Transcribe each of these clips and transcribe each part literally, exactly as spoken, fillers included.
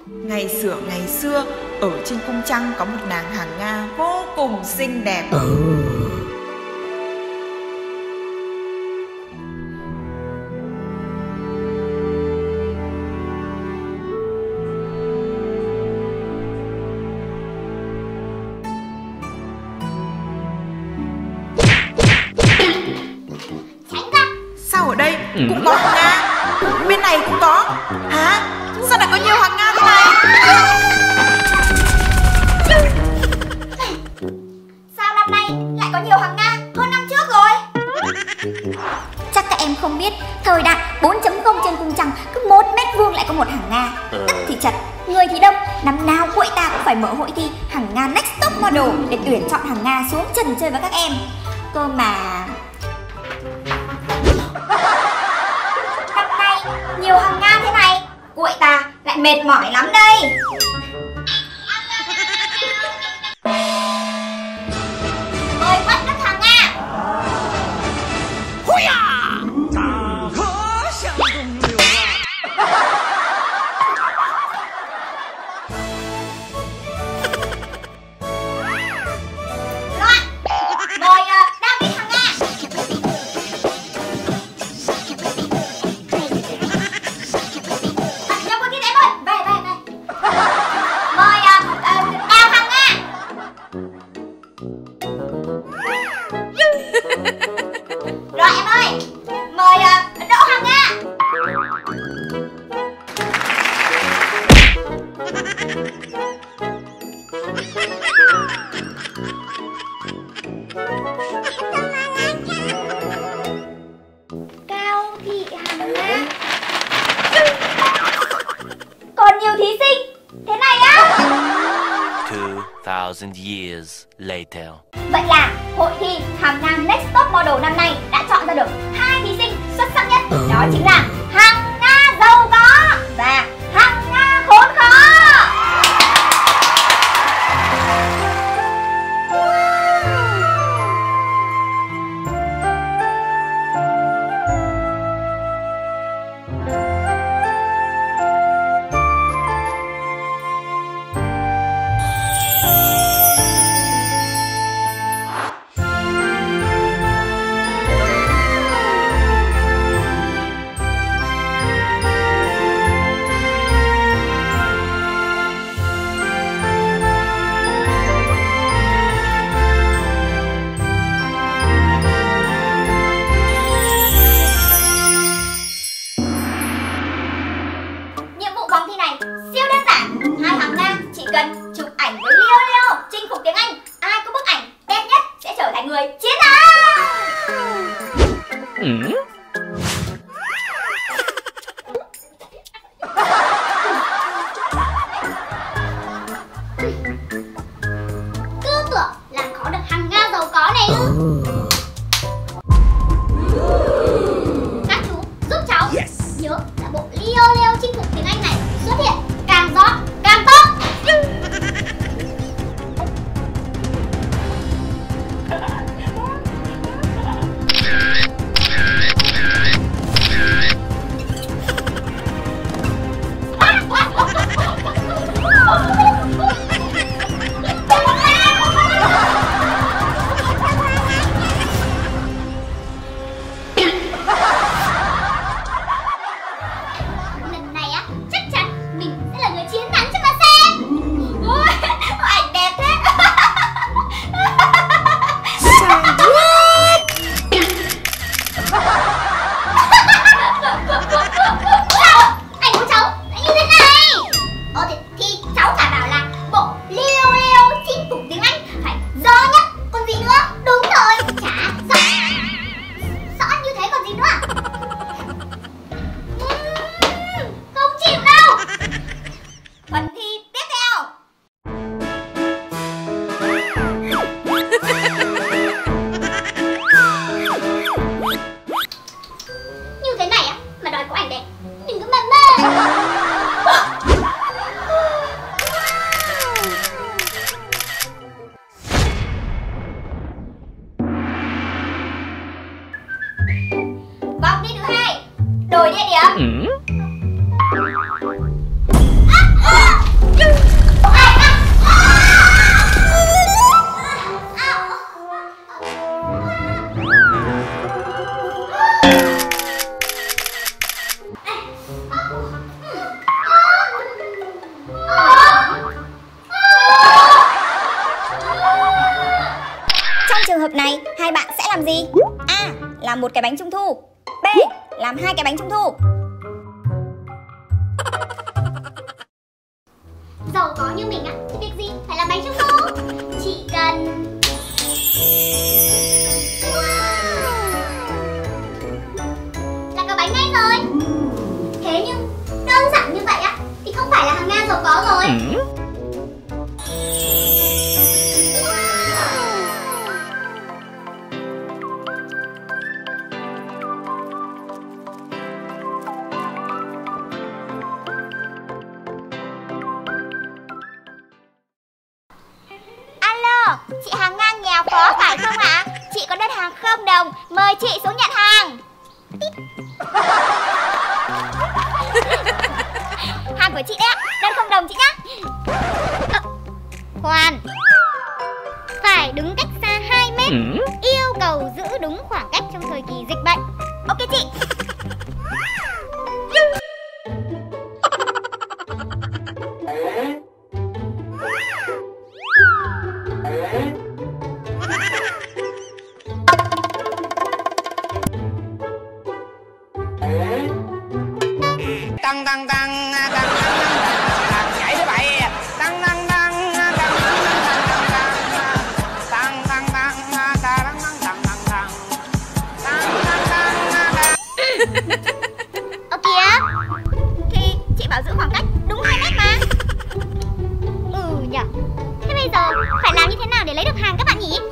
Ngày xưa ngày xưa, ở trên cung trăng có một nàng hàng Nga vô cùng xinh đẹp. Ừ. Sao ở đây cũng có hàng Nga, bên này cũng có. Hả? Sao lại có nhiều hàng Nga thế này? Sao năm nay lại có nhiều hàng Nga hơn năm trước rồi? Chắc các em không biết, thời đại bốn chấm không trên cung trăng cứ một mét vuông lại có một hàng Nga. Đất thì chật, người thì đông, năm nào quậy ta cũng phải mở hội thi hàng Nga Next Top Model để tuyển chọn hàng Nga xuống trần chơi với các em. Cơ mà năm nay nhiều hàng Nga thế này, quậy ta lại mệt mỏi lắm đây. Mời bắt các hàng Nga. Loạn. Mời uh, David hàng Nga. À, nhau con tin em ơi, về về về. Mời uh, uh, Đào hàng Nga. Rồi em ơi, mời uh, Đỗ hàng Nga. Cao Thị hàng Nga. Còn nhiều thí sinh thế này á? Two thousand years later. Vậy là hội thi hàng Nga Next Top Model năm nay đã chọn ra được hai thí sinh xuất sắc nhất. Đó chính là hàng Nga giàu có và hàng Nga khốn khó. hợp này hai bạn sẽ làm gì? A. Làm một cái bánh trung thu. B. Làm hai cái bánh trung thu. Giàu có như mình á, thì việc gì phải làm bánh trung thu. Chỉ cần là có bánh ngay rồi. Thế nhưng đơn giản như vậy á thì không phải là hàng Nga giàu có rồi. Chị hàng Nga nghèo khó phải không ạ? Chị có đơn hàng không đồng, mời chị xuống nhận hàng. Hàng của chị đấy ạ, đơn không đồng chị nhá. À, khoan, phải đứng cách xa hai mét. Yêu cầu giữ đúng khoảng cách trong thời kỳ dịch bệnh. Ok chị. Tăng tăng tăng tăng tăng nhảy thứ bảy tăng tăng tăng tăng tăng tăng tăng tăng tăng tăng tăng Ơ kìa, Thì chị bảo giữ khoảng cách đúng hai mét mà. ừ nhở. Thế bây giờ phải làm như thế nào để lấy được hàng các bạn nhỉ?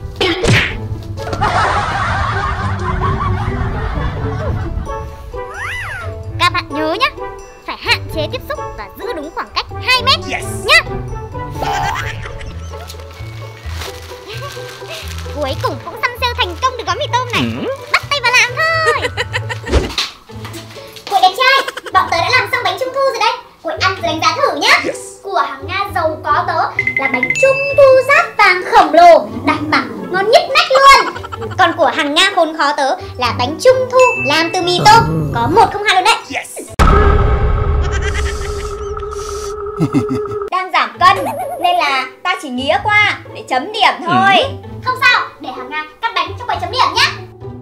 Các bạn nhớ nhá, phải hạn chế tiếp xúc và giữ đúng khoảng cách hai mét nhá. Cuối cùng cũng săn sale thành công được gói mì tôm này. Bắt tay vào làm thôi. Cô đẹp trai, bọn tớ đã làm xong bánh trung thu rồi đấy. Cô ăn rồi đánh giá thử nhá. Của hàng Nga giàu có tớ là bánh trung thu rát vàng khổng lồ, đảm bảo ngon nhất nách luôn. Còn của hàng Nga khốn khó tớ là bánh trung thu làm từ mì tôm, có một không hai luôn đấy. Đang giảm cân nên là ta chỉ nghía qua để chấm điểm thôi. Không sao, để hàng Nga cắt bánh cho quầy chấm điểm nhá.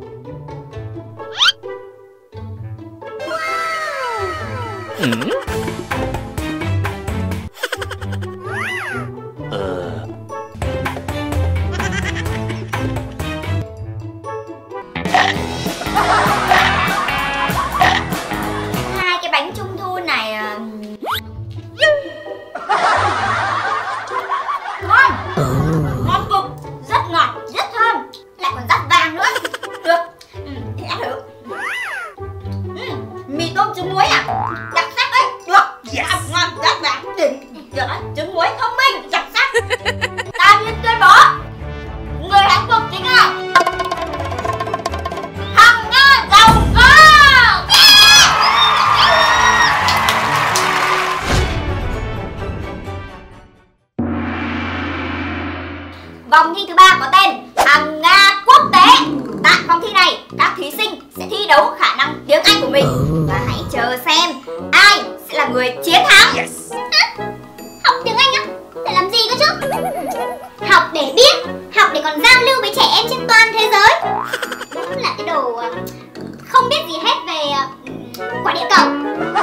Hai cái bánh trung thu này à... ngon, ngon cực, rất ngọt, rất thơm, lại còn rát vàng nữa. Được, ừ, thì ăn thử. Ừ, mì tôm trứng muối à, đặc sắc đấy. Được, yes. Ngon, ngon, rát vàng, đỉnh. Được, trứng muối thông minh, đặc sắc. Ta nhiên tuyên bố người hạnh phúc chính là hàng Nga giàu có. Vòng thi thứ ba có tên hàng Nga quốc tế. Tại vòng thi này, các thí sinh sẽ thi đấu khả năng tiếng Anh của mình. Và hãy chờ xem ai sẽ là người chiến thắng. Yes. Hả? Học tiếng Anh á? Để làm gì cơ chứ? Học để biết, học để còn giao lưu với trẻ em trên toàn thế giới. Đúng là cái đồ uh, không biết gì hết về uh, quả địa cầu.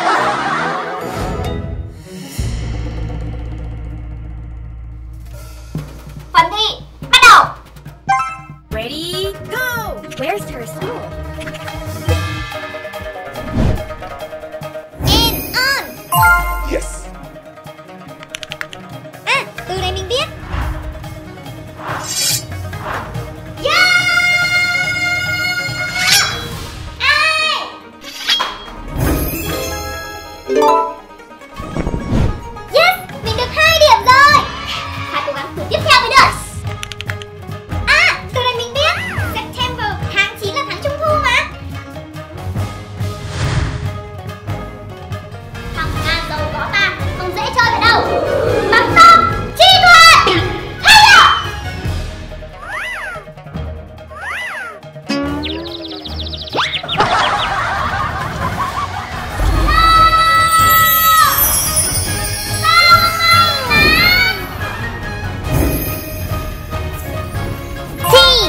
Phần thi bắt đầu. Ready, go! Where's her school? And on. Yes. À, từ này mình biết. Yes, mình được hai điểm rồi. Phải cố gắng thử tiếp theo mới được. À, từ này mình biết. September, tháng chín là tháng trung thu mà. Thằng Nga giàu có ta không dễ chơi ở đâu. Bắn tôm chi thuật. Hay à? Thì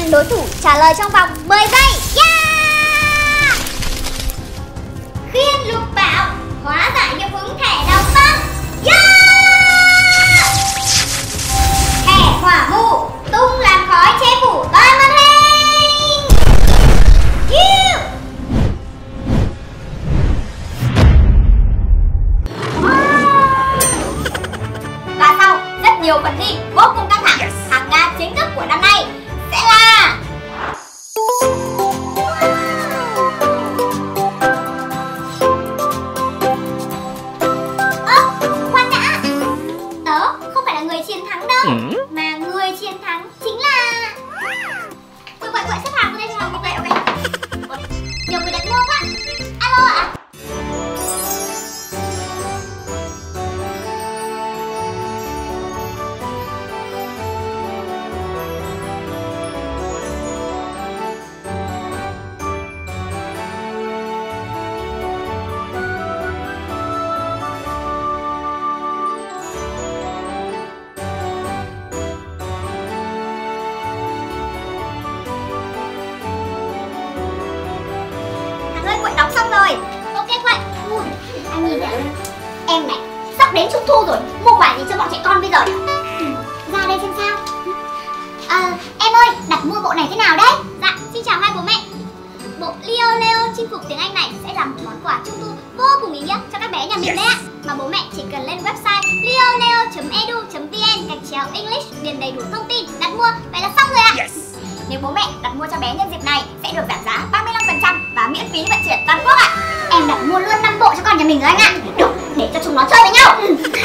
đối thủ trả lời trong vòng mười giây. Yeah! Khiên lục bảo hóa giải hiệu ứng thẻ đào băng. Yeah! Thẻ hỏa mù tung làn khói che phủ toàn màn hình. Yeah! Và sau rất nhiều phần thi vô cùng căng thẳng, hàng Nga chính thức của năm nay sẽ là ơ khoan đã, tớ không phải là người chiến thắng đâu, mà người chiến thắng chính là quậy quậy quậy xếp hàng vào đây, xếp hàng vào đây. Ok, nhiều người đặt mua quá. Alo ạ. Ơi, quậy đóng xong rồi. Ok quậy. Ui, anh nhìn này, em này sắp đến trung thu rồi, mua quà gì cho bọn trẻ con bây giờ nhỉ? Ừ, ra đây xem sao. À, em ơi, đặt mua bộ này thế nào đấy? Dạ, xin chào hai bố mẹ. Bộ Leo Leo chinh phục tiếng Anh này sẽ là một món quà trung thu vô cùng ý nghĩa cho các bé nhà mình đấy ạ. Mà bố mẹ chỉ cần lên website leoleo chấm edu chấm vn gạch chéo English điền đầy đủ thông tin đặt mua, vậy là xong rồi ạ. Yes. Nếu bố mẹ đặt mua cho bé nhân dịp này sẽ được giảm giá ba mươi lăm phần trăm và miễn phí vận chuyển toàn quốc ạ. Em đặt mua luôn năm bộ cho con nhà mình rồi anh ạ. Được, để cho chúng nó chơi với nhau.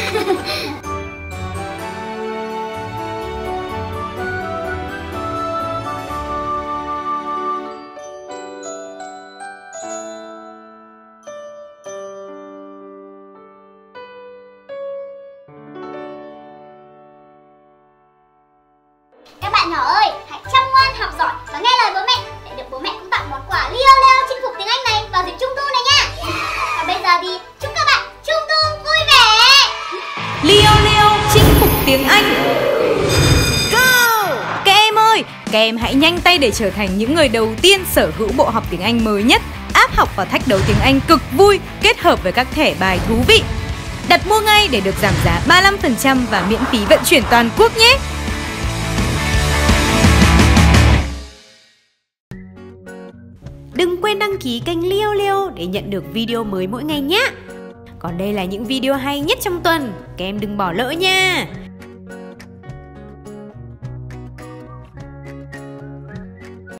Các bạn nhỏ ơi, hãy chăm ngoan học giỏi và nghe lời bố mẹ để được bố mẹ cũng tặng món quà Leo Leo chinh phục tiếng Anh này vào dịp trung thu này nha. Và bây giờ thì chúc các bạn trung thu vui vẻ. Leo Leo chinh phục tiếng Anh. Go! Các em ơi, các em hãy nhanh tay để trở thành những người đầu tiên sở hữu bộ học tiếng Anh mới nhất, app học và thách đấu tiếng Anh cực vui kết hợp với các thẻ bài thú vị. Đặt mua ngay để được giảm giá ba mươi lăm phần trăm và miễn phí vận chuyển toàn quốc nhé. Đừng quên đăng ký kênh Leo Leo để nhận được video mới mỗi ngày nhé. Còn đây là những video hay nhất trong tuần, các em đừng bỏ lỡ nha.